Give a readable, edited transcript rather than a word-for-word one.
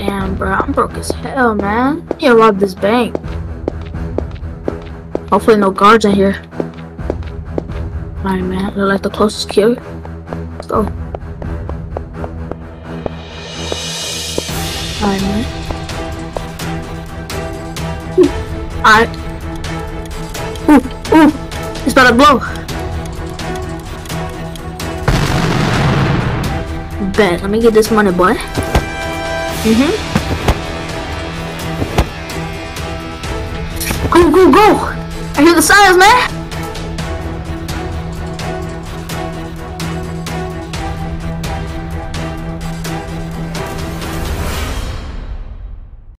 Damn, bro, I'm broke as hell, man. I need to rob this bank. Hopefully no guards in here. Alright, man. Look like the closest killer. Let's go. Alright, man. Alright. Ooh. It's about to blow. Bet. Let me get this money, boy. Go. I hear the sirens, man.